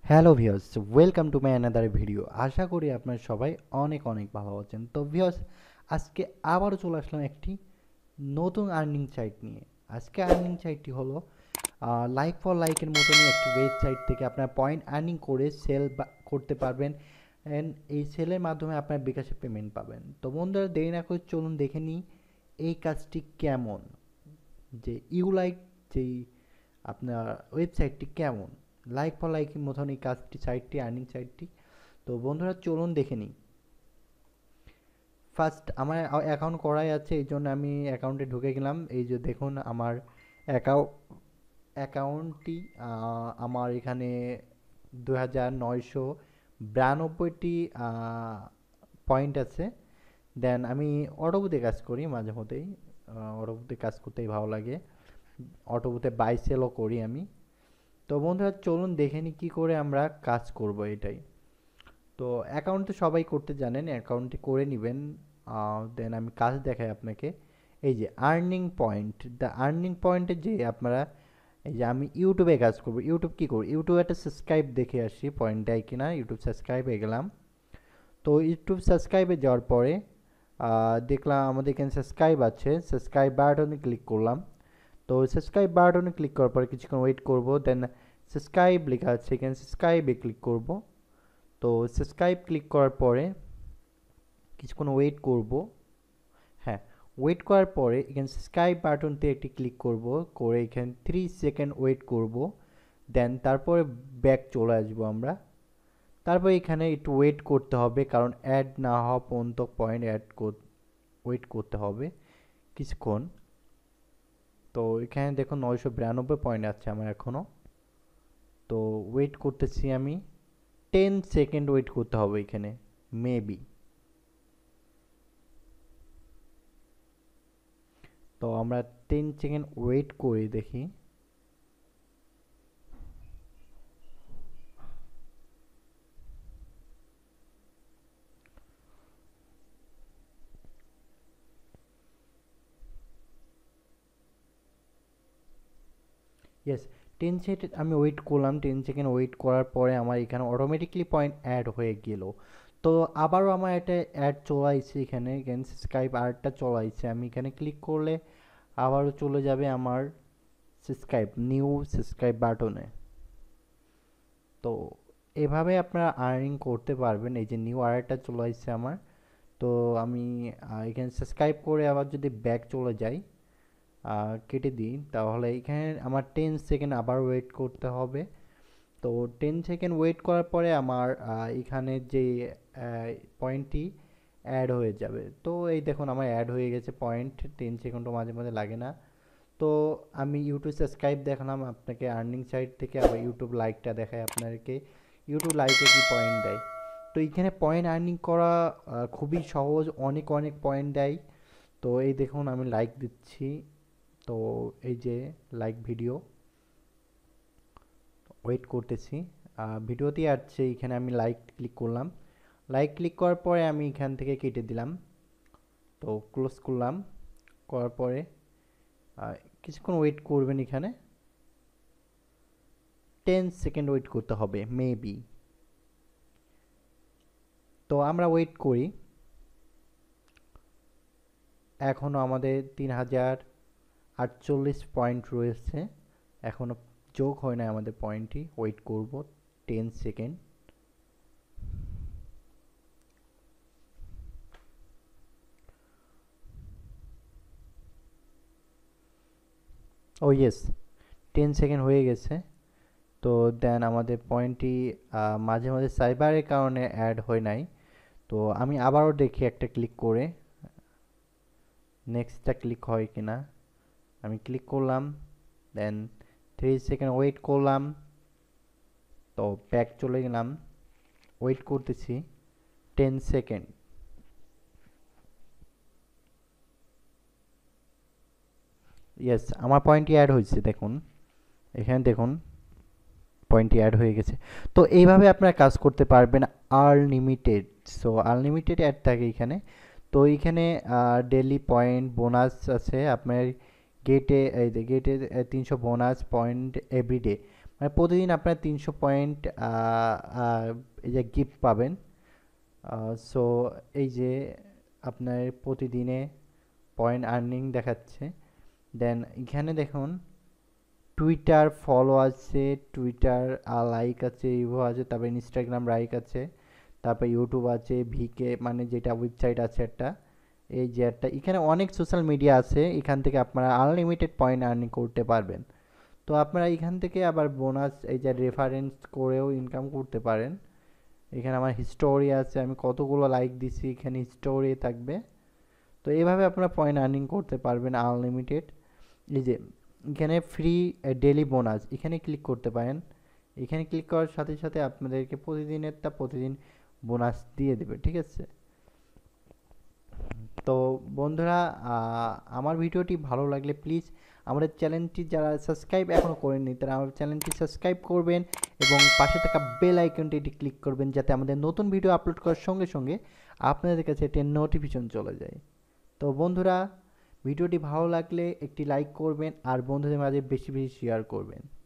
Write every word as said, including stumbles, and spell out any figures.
Hello viewers, welcome to my another video. আশা করি আপনারা সবাই অনেক অনেক ভালো আছেন। তো ভিউয়ার্স, আজকে আবারও চলে আসলাম একটি নতুন আর্নিং সাইট নিয়ে। আজকে আর্নিং সাইটটি হলো লাইক ফর লাইকের মতনই একটি ওয়েবসাইট থেকে আপনার পয়েন্ট আর্নিং করে সেল করতে পারবেন অ্যান্ড এই সেলের মাধ্যমে আপনার বিকাশে পেমেন্ট পাবেন। তো বন্ধুরা, দেরি না করে চলুন দেখে নিই এই কাজটি কেমন, যে ইউলাইক যেই আপনার ওয়েবসাইটটি কেমন। লাইক ফর লাইকের মতন এই কাজটি সাইটটি আর্নিং সাইটটি। তো বন্ধুরা, চলুন দেখে নিই। ফার্স্ট আমার অ্যাকাউন্ট করাই আছে, এই জন্য আমি অ্যাকাউন্টে ঢুকে গেলাম। এই যে দেখুন আমার অ্যাকাউন্ট অ্যাকাউন্টটি আমার এখানে দু হাজার নয়শো বিরানব্বইটি পয়েন্ট আছে। দেন আমি অটোবুতে কাজ করি মাঝে মধ্যেই। অটোবুতে কাজ করতেই ভালো লাগে। অটোবুতে বাই সেলও করি আমি। তো বন্ধুরা, চলুন দেখে নিই কী করে আমরা কাজ করব এটাই। তো অ্যাকাউন্ট তো সবাই করতে জানেন, অ্যাকাউন্টটি করে নেবেন। দেন আমি কাজ দেখাই আপনাকে। এই যে আর্নিং পয়েন্ট, দ্য আর্নিং পয়েন্টে যে আপনারা, এই যে আমি ইউটিউবে কাজ করব। ইউটিউব কী করব, ইউটিউবে একটা সাবস্ক্রাইব দেখে আসি পয়েন্ট দেয় কিনা। ইউটিউব সাবস্ক্রাইবে গেলাম। তো ইউটিউব সাবস্ক্রাইবে যাওয়ার পরে দেখলাম আমাদের এখানে সাবস্ক্রাইব আছে। সাবস্ক্রাইব বাটনে ক্লিক করলাম। তো সাবস্ক্রাইব বাটনে ক্লিক করার পরে কিছুক্ষণ ওয়েট করব। দেন সাবস্ক্রাইব লেখা আছে, এখানে সাবস্ক্রাইবে ক্লিক করব। তো সাবস্ক্রাইব ক্লিক করার পরে কিছুক্ষণ ওয়েট করব। হ্যাঁ, ওয়েট করার পরে এখানে সাবস্ক্রাইব বাটনতে একটি ক্লিক করব, করে এখানে থ্রি সেকেন্ড ওয়েট করব। দেন তারপরে ব্যাক চলে আসবো আমরা। তারপর এখানে একটু ওয়েট করতে হবে, কারণ অ্যাড না হওয়া পর্যন্ত পয়েন্ট অ্যাড ওয়েট করতে হবে কিছুক্ষণ। তো এখানে দেখুন নয়শো বিরানব্বই পয়েন্ট আছে আমার এখনও। তো ওয়েট করতেছি আমি। টেন সেকেন্ড ওয়েট করতে হবে এখানে মেবি। তো আমরা টেন সেকেন্ড ওয়েট করে দেখি। ইয়েস, টেন সেকেন্ড আমি ওয়েট করলাম। টেন সেকেন্ড ওয়েট করার পরে আমার এখানে অটোমেটিকলি পয়েন্ট অ্যাড হয়ে গেল। তো আবারও আমার একটা অ্যাড চলাইছে এখানে, এখানে সাবস্ক্রাইব আরটা চলাইছে। আমি এখানে ক্লিক করলে আবারও চলে যাবে আমার সাবস্ক্রাইব, নিউ সাবস্ক্রাইব বাটনে। তো এভাবে আপনারা আর্নিং করতে পারবেন। এই যে নিউ আরেকটা চলে আসছে আমার। তো আমি এখানে সাবস্ক্রাইব করে আবার যদি ব্যাক চলে যাই, কেটে দিই, তাহলে এখানে আমার টেন সেকেন্ড আবার ওয়েট করতে হবে। তো টেন সেকেন্ড ওয়েট করার পরে আমার এখানে যে পয়েন্টটি অ্যাড হয়ে যাবে। তো এই দেখুন আমার অ্যাড হয়ে গেছে পয়েন্ট। টেন সেকেন্ডও মাঝে মাঝে লাগে না। তো আমি ইউটিউব সাবস্ক্রাইব দেখালাম আপনাকে আর্নিং সাইট থেকে, আবার ইউটিউব লাইকটা দেখায় আপনাদেরকে ইউটিউব লাইকে কি পয়েন্ট দেয়। তো এইখানে পয়েন্ট আর্নিং করা খুবই সহজ, অনেক অনেক পয়েন্ট দেয়। তো এই দেখুন আমি লাইক দিচ্ছি। তো এই যে লাইক ভিডিও, ওয়েট করতেছি। ভিডিওতেই আসছে, এখানে আমি লাইক ক্লিক করলাম। লাইক ক্লিক করার পরে আমি এখান থেকে কেটে দিলাম। তো ক্লোজ করলাম। করার পরে কিছুক্ষণ ওয়েট করবেন। এখানে টেন সেকেন্ড ওয়েট করতে হবে মেবি। তো আমরা ওয়েট করি। এখনও আমাদের তিন হাজার আটচল্লিশ পয়েন্ট রয়েছে, এখনও যোগ হয় না আমাদের পয়েন্টটি। ওয়েট করব ten second. Oh yes, ten second হয়ে গেছে। তো দেন আমাদের পয়েন্টটি মাঝে মাঝে সাইবারের কারণে অ্যাড হয় নাই। তো আমি আবারও দেখি একটা ক্লিক করে নেক্সটটা ক্লিক হয় কিনা। আমি ক্লিক করলাম। দেন থ্রি সেকেন্ড ওয়েট করলাম। তো ব্যাক চলে গেলাম। ওয়েট করতেছি টেন সেকেন্ড। ইয়েস, আমার পয়েন্টটি অ্যাড হয়েছে। দেখুন এখানে দেখুন পয়েন্টটি অ্যাড হয়ে গেছে। তো এইভাবে আপনারা কাজ করতে পারবেন আনলিমিটেড। সো আনলিমিটেড অ্যাড থাকে এখানে। তো এইখানে ডেলি পয়েন্ট বোনাস আছে আপনার গেটে। এই যে গেটে তিনশো বোনাস পয়েন্ট এভরিডে, মানে প্রতিদিন আপনার তিনশো পয়েন্ট এই যে গিফট পাবেন। সো এই যে আপনার প্রতিদিনে পয়েন্ট আর্নিং দেখাচ্ছে। দেন এখানে দেখুন টুইটার ফলো আছে, টুইটার লাইক আছে, ইভো আছে, তারপর ইনস্টাগ্রাম লাইক আছে, তারপর ইউটিউব আছে, ভিকে মানে যেটা ওয়েবসাইট আছে একটা, এই যে একটা এখানে অনেক সোশ্যাল মিডিয়া আছে। এখান থেকে আপনারা আনলিমিটেড পয়েন্ট আর্নিং করতে পারবেন। তো আপনারা এখান থেকে আবার বোনাস এই যে রেফারেন্স করেও ইনকাম করতে পারেন। এখানে আমার হিস্টোরি আছে, আমি কতগুলো লাইক দিছি এখানে হিস্টোরি থাকবে। তো এইভাবে আপনারা পয়েন্ট আর্নিং করতে পারবেন আনলিমিটেড। এই যে এখানে ফ্রি ডেইলি বোনাস এখানে ক্লিক করতে পারেন। এখানে ক্লিক করার সাথে সাথে আপনাদেরকে প্রতিদিনেরটা প্রতিদিন বোনাস দিয়ে দেবে, ঠিক আছে? তো বন্ধুরা, আমার ভিডিওটি ভালো লাগলে প্লিজ আমাদের চ্যানেলটি যারা সাবস্ক্রাইব এখনও করেননি তারা আমার চ্যানেলটি সাবস্ক্রাইব করবেন এবং পাশে থাকা বেল আইকনটি এটি ক্লিক করবেন, যাতে আমাদের নতুন ভিডিও আপলোড করার সঙ্গে সঙ্গে আপনাদের কাছে এটি নোটিফিকেশন চলে যায়। তো বন্ধুরা, ভিডিওটি ভালো লাগলে একটি লাইক করবেন আর বন্ধুদের মাঝে বেশি বেশি শেয়ার করবেন।